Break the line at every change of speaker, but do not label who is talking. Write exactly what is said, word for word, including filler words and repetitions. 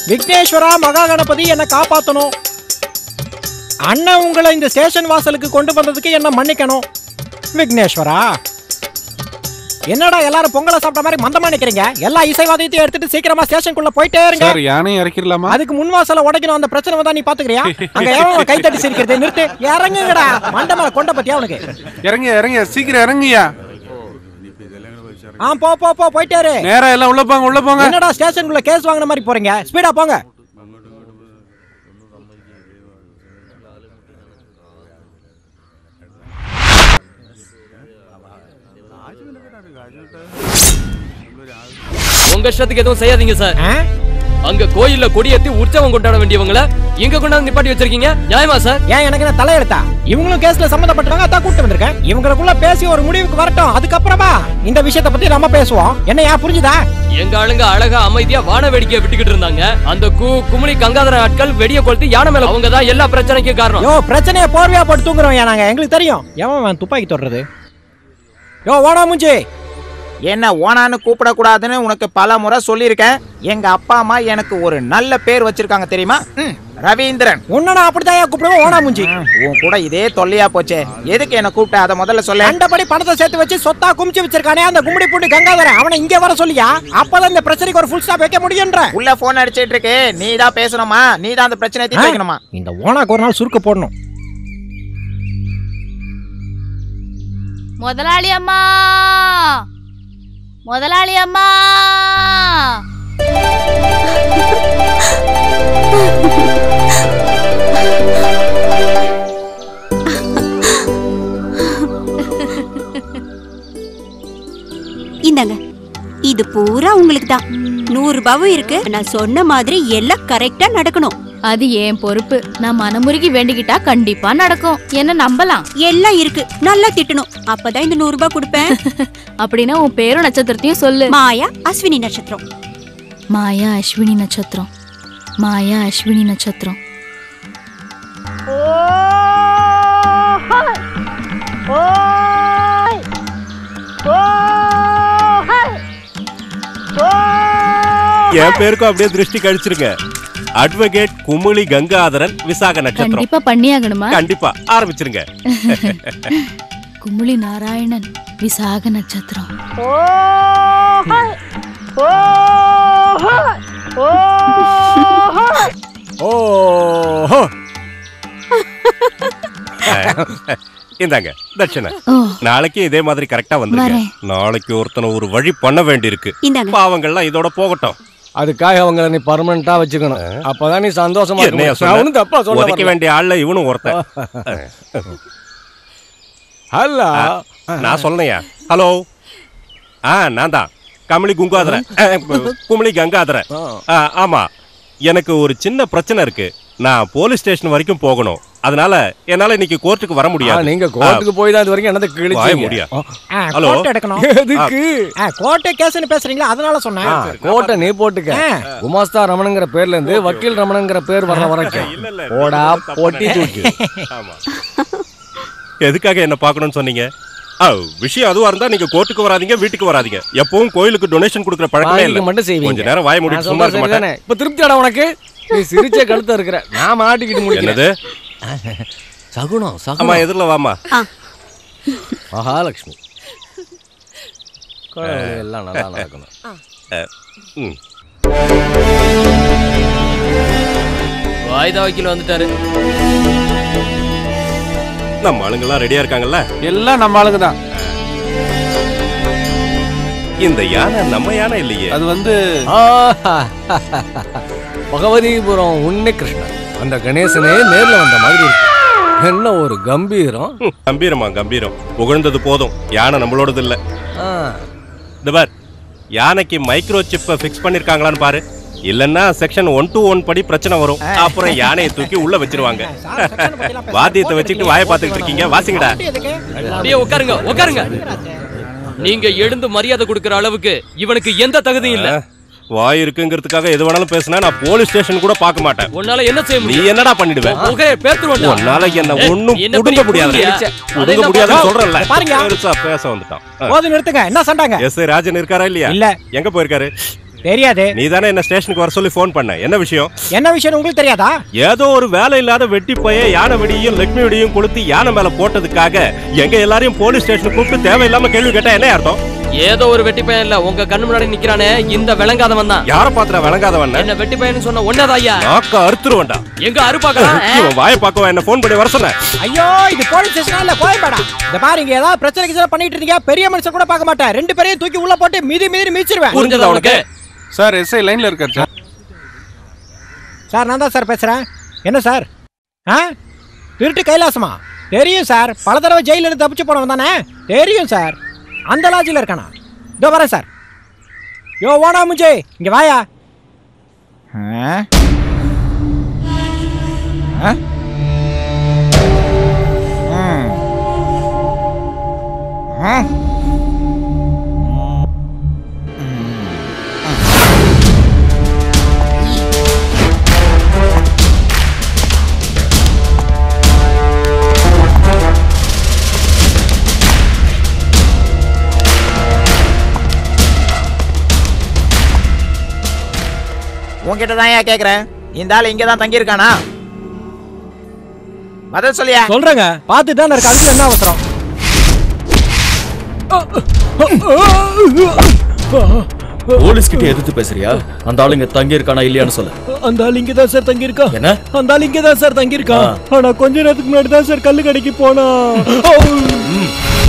விக்னேஸ்வரா மகா கணபதி என்ன காப்பாத்தணும். அண்ணன் உங்களை இந்த ஸ்டேஷன் வாசலுக்கு கொண்டு வந்ததுக்கு என்ன மன்னிக்கணும். விக்னேஸ்வரா என்னடா எல்லாரும் பொங்கலை சாப்பிட்ட மாதிரி மந்தமா நிக்கிறீங்க? எல்லா இசைவாதியத்தையும் எடுத்துட்டு சீக்கிரமா ஸ்டேஷனுக்குள்ள போயிட்டே இருங்க.
சார் யானை இறக்கிடலாமா?
அதுக்கு முன்வாசல உடைக்கணும். அந்த பிரச்சனை வந்தா நீ பாத்துக்கறியா? அங்க எவன் கை தட்டி சிரிக்கிறது நிறுத்து. இறங்குங்கடா. மண்ட மேல கொண்ட பத்தியா உனக்கு?
இறங்க இறங்க சீக்கிரம் இறங்குயா.
ஆ போ போ போ போயிட்டே இரு.
நேரா எல்லாம் உள்ள போங்க உள்ள போங்க.
என்னடா ஸ்டேஷனுக்குள்ள கேஸ் வாங்குன மாதிரி போறீங்க? ஸ்பீடா போங்க.
உங்க இஷ்டத்துக்கு எதுவும் செய்யாதீங்க சார். அங்க கோயில்ல கொடியேத்தி உற்சவம் கொண்டாட வேண்டியவங்கள இங்க கொண்டாந்து நிப்பாட்டி வச்சிருக்கீங்க. நியாயமா சார்?
ஏன் எனக்கு என்ன தலையெழுத்தா? இவங்களும் கேஸ்ல சம்பந்தப்பட்டவங்க, அதான் கூப்பிட்டு வந்திருக்கேன். இவங்களுக்குள்ள பேசி ஒரு முடிவுக்கு வரட்டும். அதுக்கப்புறமா இந்த விஷயத்தை பத்தி நம்ம பேசுவோம். என்ன யா புரிஞ்சுதா?
எங்க ஆளுங்க அழகா அமைதியா வான வேடிக்கையை விட்டுக்கிட்டு இருந்தாங்க. அந்த கூ குமுளி கங்காதர ஆட்கள் வெடிய கொளுத்தி யானை மேல அவங்க தான் எல்லா பிரச்சனைக்கும் காரணம்.
யோ பிரச்சனையை போர்வையா போட்டு தூங்குறோம் நாங்க. எங்களுக்கு தெரியும் எவன் துப்பாக்கி தொடுறது. யோ ஓனா மூஞ்சி,
என்ன ஓனான்னு கூப்பிடக்கூடாதுன்னு உனக்கு பல முறை சொல்லியிருக்கேன். எங்க அப்பா அம்மா எனக்கு ஒரு நல்ல பேர் வச்சிருக்காங்க தெரியுமா? ரவீந்திரன்.
உன்னடா அப்படிதான் கூப்பிடுவோம் ஓனா மூஞ்சி.
உன் கூட இதே தொல்லையா போச்சே. எதுக்கு என்ன கூப்பிட்ட அதை முதல்ல சொல்ல.
அண்டபடி பணத்தை சேர்த்து வச்சு சொத்தா குமிச்சு வச்சிருக்கானே அந்த கும்படி பூண்டு கங்காதரன், அவனை இங்க வர சொல்லியா? அப்பதான் இந்த பிரச்சனைக்கு ஒரு ஃபுல் ஸ்டாப் வைக்க முடியும்ன்ற.
உள்ள போன் அடிச்சிட்டு இருக்கு. நீ தான் பேசணுமா? நீ தான் அந்த பிரச்சனையை தீர்த்து வைக்கணுமா?
இந்த ஓனாக்கு ஒரு நாள் சுருக்க போடணும்.
முதலாளி அம்மா, முதலாளி அம்மா.
இந்தாங்க, இது பூரா உங்களுக்கு தான். நூறு ரூபாவும் இருக்கு. நான் சொன்ன மாதிரி எல்லாம் கரெக்டா நடக்கணும்.
அது ஏன் பொறுப்பு. நான் மனமுருகி வேண்டிக்கிட்டா கண்டிப்பா நடக்கும். என்ன நம்பலாம்.
எல்லாம் இருக்கு. நல்லா திட்டணும். அப்பதான் இந்த நூறு ரூபாய் கொடுப்பேன்.
அப்படின்னா உன் பேரும் நட்சத்திரத்தையும் சொல்லு.
மாயா அஸ்வினி நட்சத்திரம்.
மாயா அஸ்வினி நட்சத்திரம். மாயா அஸ்வினி நட்சத்திரம்.
என் பேருக்கும் அப்படியே திருஷ்டி கழிச்சிருங்க. அட்வொகேட் குமுளி கங்காதரன், விசாக நட்சத்திரம்.
கண்டிப்பா பண்ணியாகணுமா?
கண்டிப்பா ஆரம்பிச்சிருங்க.
குமுளி நாராயணன், விசாக நட்சத்திரம்.
இந்தாங்க தட்சணை. நாளைக்கு இதே மாதிரி கரெக்டா வந்துருங்க. நாளைக்கு ஒருத்தனை ஒரு வழி பண்ண வேண்டி இருக்கு. பாவங்கள்லாம் இதோட போகட்டும்.
அதுக்காக அவங்கள நீ பர்மனண்டா வச்சுக்கணும். அப்பதான் நீ சந்தோஷமா இருக்க. தப்பா சொல்ல
வேண்டிய ஆள்ல இவனும் ஒருத்தன்.
ஹலோ,
நான் சொன்னையா? ஹலோ, ஆ நான் தான் கமலி குங்காதரன், குமலி கங்காதரன். ஆமா, எனக்கு ஒரு சின்ன பிரச்சனை இருக்கு. நான் போலீஸ் ஸ்டேஷன் வரைக்கும் போகணும். அதனால என்னால இன்னைக்கு கோர்ட்டுக்கு வர முடியாது.
நீங்க கோர்ட்டுக்கு போய் தான் இது வரைக்கும் என்னது கிழிச்சீங்க
முடியா?
ஹலோ, கோர்ட் எடுக்கணும்.
எதுக்கு?
கோர்ட் கேஸ்னு பேசுறீங்களா? அதனால சொன்னேன்.
கோர்ட்ட நீ போட்டுக்க. குமாஸ்தா ரமணங்கிற பேர்ல இருந்து வக்கீல் ரமணங்கிற பேர் வர வரைக்கும் போடா போட்டி தூக்கி.
ஆமா, எதுக்காக என்ன பார்க்கணும்னு சொன்னீங்க? விஷயம் அதுவா இருந்தா நீங்க கோர்ட்டுக்கு வராதீங்க, வீட்டுக்கு வராதீங்க. எப்பவும் கோயிலுக்கு டொனேஷன் கொடுக்குற பழக்கமே இல்ல.
மட்டும் செய்வீங்க.
கொஞ்ச நேரம் வாய் மூடி சும்மா இருக்க மாட்டேன்.
இப்ப திருப்தியாடா உனக்கு? நீ சிரிச்ச கழுத்த இருக்கிற. நான் மாட்டிக்கிட்டு முடிக்கிறேன்.
என்னது?
சகுனம் சகுனம்.
அம்மா எதிரில வாமா.
மகாலட்சுமி. எல்லாம் நல்லா நடக்கணும்.
வாய்தா வக்கீல் வந்துட்டாரு.
நம்ம ஆளுங்கெல்லாம் ரெடியா இருக்காங்கல்ல?
எல்லாம் நம்ம ஆளுங்க தான்.
இந்த யானை நம்ம யானை இல்லையே.
அது வந்து
பகவதிபுரம் உன்னி கிருஷ்ணன். அந்த கணேசனே நேர்ல வந்த மாதிரி இருக்கு. என்ன ஒரு கம்பீரம்.
கம்பீரமா? கம்பீரம் புகழ்ந்தது போதும். யானை நம்மளோடது இல்ல. இந்த பார், யானைக்கு மைக்ரோ சிப்பை ஃபிக்ஸ் பண்ணிருக்காங்களான்னு பாரு. இல்லன்னா செக்ஷன் ஒன் டூ ஒன் படி பிரச்சனை வரும். அப்புறம் யானையை தூக்கி உள்ள வச்சிருவாங்க. வாத்தியத்தை வச்சுட்டு வாயை பார்த்துக்கிட்டு இருக்கீங்க. வாசிங்கடா.
அப்படியே உட்காருங்க உட்காருங்க. நீங்க எழுந்து மரியாதை கொடுக்கிற அளவுக்கு இவனுக்கு எந்த தகுதியும் இல்ல.
வாய் இருக்குங்கிறதுக்காக எது வேணாலும் பேசினா நான் போலீஸ் ஸ்டேஷன் கூட பார்க்க மாட்டேன்.
உன்னால என்ன செய்ய முடியும்?
நீ என்னடா பண்ணிடுவேன்? உன்னால என்ன ஒண்ணும் புடுங்க முடியாது. புடுங்க முடியாதுன்னு சொல்றேன்ல.
பாருங்க,
பெருசா பேச வந்துட்டான்.
போது நிறுத்துங்க. என்ன சண்டாங்க?
எஸ் ராஜன் இருக்காரா இல்லையா?
இல்ல.
எங்க போயிருக்காரு?
தெரியாது.
நீ தானே என்ன ஸ்டேஷனுக்கு வர சொல்லி போன் பண்ண. என்ன விஷயம்?
என்ன விஷயம் உங்களுக்கு தெரியாதா?
ஏதோ ஒரு வேலை இல்லாத வெட்டி போய் யானை வெடியும் லட்சுமி வெடியும் கொளுத்தி யானை மேல போட்டதுக்காக எங்க எல்லாரையும் போலீஸ் ஸ்டேஷனுக்கு கூப்பிட்டு தேவையில்லாம கேள்வி கேட்டா என்ன அர்த்தம்?
ஏதோ ஒரு வெட்டி பையன் இல்ல, உங்க கண்ணு முன்னாடி நிக்கிறானே இந்த விளங்காதவன் தான்.
யார பாத்துற விளங்காதவன்?
என்ன வெட்டி பையன் சொன்ன ஒன்னதா ஐயா?
நாக்க அறுத்துருவேன்டா.
எங்க அறுப்பாக்கலாம்?
இவன் வாயை பார்க்கவா என்ன போன் பண்ணி வர சொன்ன?
ஐயோ இது போலீஸ் ஸ்டேஷன் இல்ல, கோயம்பேடா. இந்த பாருங்க ஏதாவது பிரச்சனை கிச்சனை பண்ணிட்டு இருக்கீங்க, பெரிய மனுஷன் கூட பார்க்க மாட்டேன். ரெண்டு பேரையும் தூக்கி உள்ள போட்டு மீதி மீதி மிதிச்சிருவேன்.
புரிஞ்சதா உனக்கு?
சார் எஸ்ஐ லைன்ல இருக்காரு சார்.
சார் நான் தான் சார் பேசுறேன். என்ன சார்? ஆ திருட்டு கைலாசமா? தெரியும் சார், பல தடவை ஜெயில இருந்து தப்பிச்சு போனவன் தானே. தெரியும் சார், அந்த லாட்ஜில் இருக்கானா? இதோ வரேன் சார். யோ ஓனா முஞ்சே, இங்க வாயா.
உன்கிட்ட தான் ஏன் கேக்குறேன், இந்த ஆள் இங்க தான் தங்கி இருக்கானா? பதில் சொல்லியா?
சொல்றேங்க, பார்த்துட்டு தான் இருக்கு. அதுக்கு என்ன அவசரம்?
போலீஸ் கிட்ட எதிர்த்து பேசுறியா? அந்த ஆளு இங்க தங்கி இருக்கானா இல்லையான்னு சொல்லு.
அந்த ஆள் இங்க தான் சார் தங்கி இருக்கா.
என்ன?
அந்த ஆள் இங்க தான் சார் தங்கி இருக்கா. ஆனா கொஞ்ச நேரத்துக்கு முன்னாடி தான் சார் கல்லு கடைக்கு போனா.